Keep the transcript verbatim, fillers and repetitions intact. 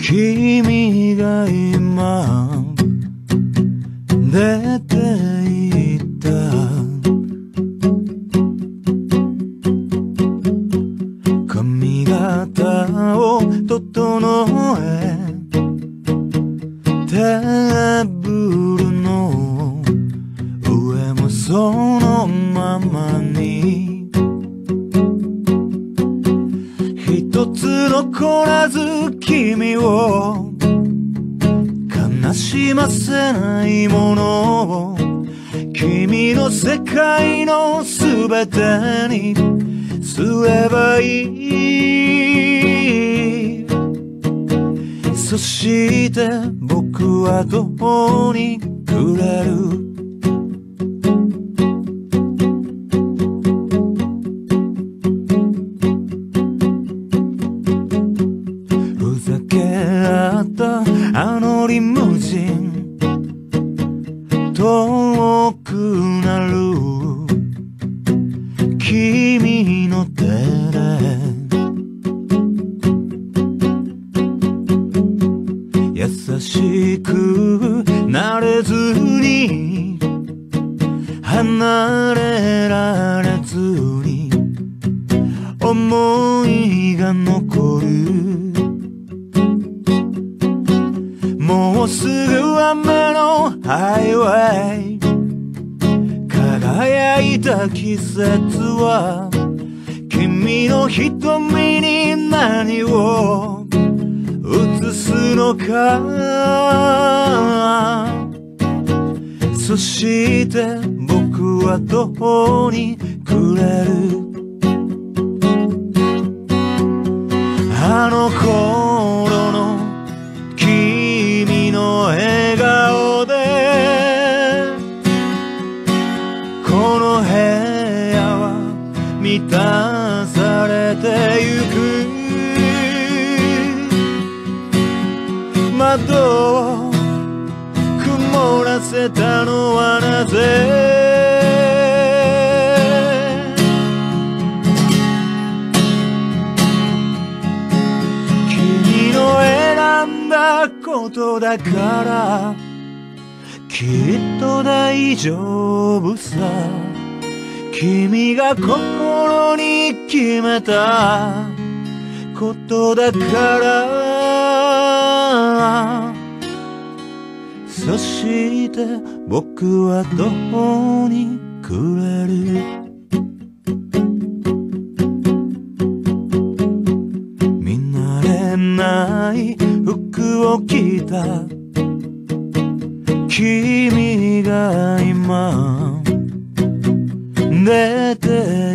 君が今出て行った髪型を整えテーブルの上もそのままに一つ残らず君を悲しませないものを君の世界のすべてにすればいい。そして僕はどこにくれる。ふざけ合ったあのリムジン遠くなる君の手で優しくなれずに離れられずに思いが残る。もうすぐ雨のハイウェイ輝いた季節は君の瞳に何を映すのか。そして僕はどこにくれる。あの頃の君の笑顔でこの部屋は満たされてゆく。窓を曇らせたのはなぜ。君の選んだことだからきっと大丈夫さ。君が心に決めたことだから。そして僕はどこにくれる。見慣れない服を着た君が今出て